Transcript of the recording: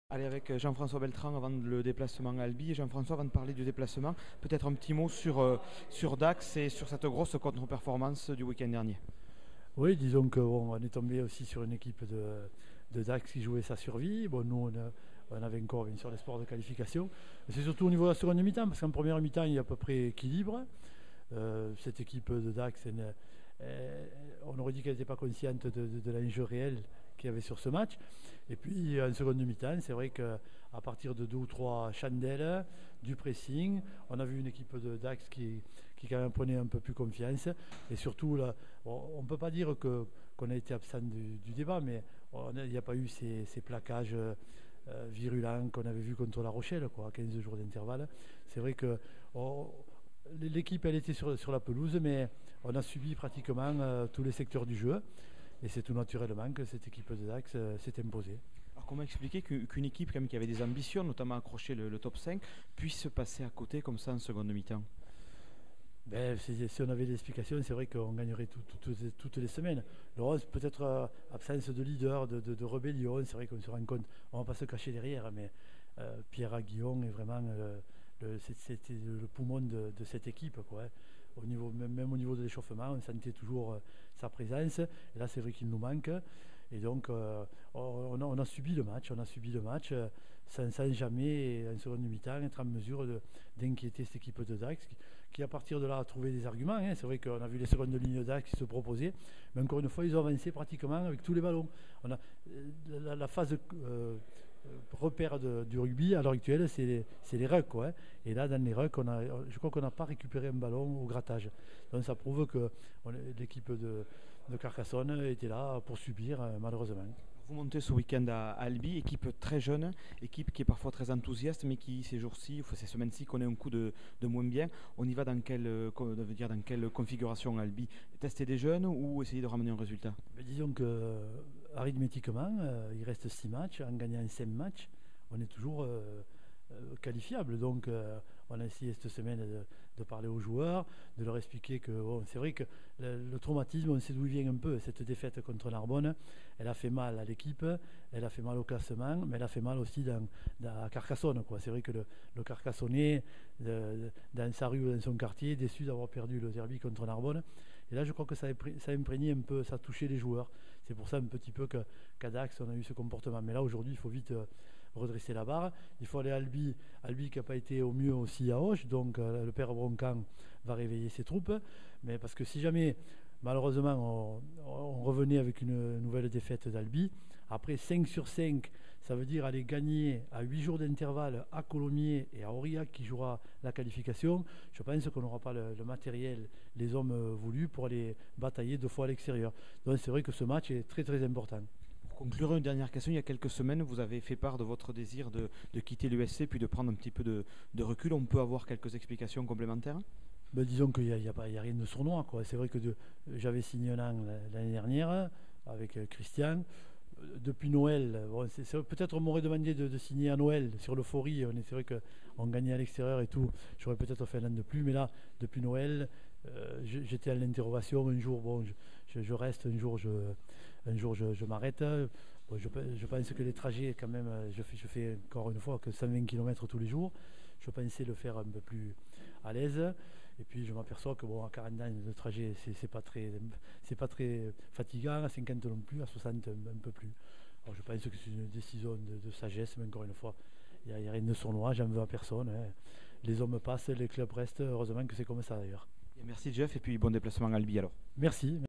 Allez, avec Jean-François Beltran avant le déplacement à Albi. Jean-François, avant de parler du déplacement, peut-être un petit mot sur Dax et sur cette grosse contre-performance du week-end dernier. Oui, disons que on est tombé aussi sur une équipe de Dax qui jouait sa survie. Bon, nous, on avait encore bien sûr l'espoir de qualification. C'est surtout au niveau de la seconde mi-temps, parce qu'en première mi-temps, il y a à peu près équilibre. Cette équipe de Dax, on aurait dit qu'elle n'était pas consciente de l'enjeu réel qu'il y avait sur ce match. Et puis en seconde mi-temps, c'est vrai qu'à partir de deux ou trois chandelles, du pressing, on a vu une équipe de Dax qui quand même prenait un peu plus confiance. Et surtout, là, on ne peut pas dire qu'on a été absent du débat, mais il n'y a pas eu ces plaquages virulents qu'on avait vu contre La Rochelle, quoi, à 15 jours d'intervalle. C'est vrai que l'équipe, elle était sur la pelouse, mais on a subi pratiquement tous les secteurs du jeu. Et c'est tout naturellement que cette équipe de Dax s'est imposée. Alors comment expliquer qu'une équipe quand même, qui avait des ambitions, notamment accrocher le top 5, puisse se passer à côté comme ça en seconde mi-temps? Ben, si on avait des explications, c'est vrai qu'on gagnerait toutes les semaines. Le rose, peut-être absence de leader, de rébellion, c'est vrai qu'on se rend compte, on ne va pas se cacher derrière, mais Pierre Aguillon est vraiment c'était le poumon de cette équipe, quoi, hein. Même au niveau de l'échauffement, on sentait toujours sa présence. Et là, c'est vrai qu'il nous manque. Et donc, on a subi le match. Sans jamais, en seconde mi-temps, être en mesure d'inquiéter cette équipe de Dax, qui à partir de là a trouvé des arguments, hein. C'est vrai qu'on a vu les secondes lignes de Dax qui se proposaient. Mais encore une fois, ils ont avancé pratiquement avec tous les ballons. On a, la phase repère du rugby à l'heure actuelle, c'est les rucks, quoi, hein. Et là, dans les rucks, je crois qu'on n'a pas récupéré un ballon au grattage. Donc ça prouve que l'équipe de Carcassonne était là pour subir, malheureusement. Vous montez ce week-end à Albi, équipe très jeune, équipe qui est parfois très enthousiaste, mais qui ces jours-ci, ces semaines-ci, connaît un coup de moins bien. On y va dans dans quelle configuration à Albi? Tester des jeunes ou essayer de ramener un résultat? Mais disons que arithmétiquement, il reste 6 matchs. En gagnant 5 matchs, on est toujours qualifiable. Donc, on a essayé cette semaine de parler aux joueurs, de leur expliquer que bon, c'est vrai que le traumatisme, on sait d'où il vient un peu. Cette défaite contre Narbonne, elle a fait mal à l'équipe, elle a fait mal au classement, mais elle a fait mal aussi à Carcassonne, quoi. C'est vrai que le Carcassonnais, dans sa rue ou dans son quartier, déçu d'avoir perdu le derby contre Narbonne. Et là, je crois que ça a imprégné un peu, ça a touché les joueurs. C'est pour ça un petit peu qu'à Dax, on a eu ce comportement. Mais là, aujourd'hui, il faut vite redresser la barre. Il faut aller à Albi. Albi qui n'a pas été au mieux aussi à Auch. Donc, le père Broncan va réveiller ses troupes. Mais parce que si jamais, malheureusement, on revenait avec une nouvelle défaite d'Albi, après 5 sur 5, ça veut dire aller gagner à 8 jours d'intervalle à Colomiers et à Aurillac qui jouera la qualification. Je pense qu'on n'aura pas le matériel, les hommes voulus pour aller batailler 2 fois à l'extérieur. Donc c'est vrai que ce match est très très important. Pour conclure, une dernière question. Il y a quelques semaines, vous avez fait part de votre désir de quitter l'USC puis de prendre un petit peu de recul. On peut avoir quelques explications complémentaires? Ben, disons qu'il n'y a rien de sournois, quoi. C'est vrai que j'avais signé un an l'année dernière avec Christian. Depuis Noël, bon, peut-être on m'aurait demandé de signer à Noël sur l'euphorie. C'est vrai qu'on gagnait à l'extérieur et tout. J'aurais peut-être fait un an de plus, mais là, depuis Noël, j'étais à l'interrogation. Un jour, bon, je reste, un jour je m'arrête. Bon, je pense que les trajets, quand même, je fais encore une fois que 120 km tous les jours. Je pensais le faire un peu plus à l'aise. Et puis je m'aperçois que bon, à 40 ans de trajet, c'est pas très fatigant, à 50 non plus, à 60 un peu plus. Alors je pense que c'est une décision de sagesse, mais encore une fois, il n'y a rien de sournois, j'en veux à personne, hein. Les hommes passent, les clubs restent, heureusement que c'est comme ça d'ailleurs. Merci Jeff et puis bon déplacement à Albi alors. Merci.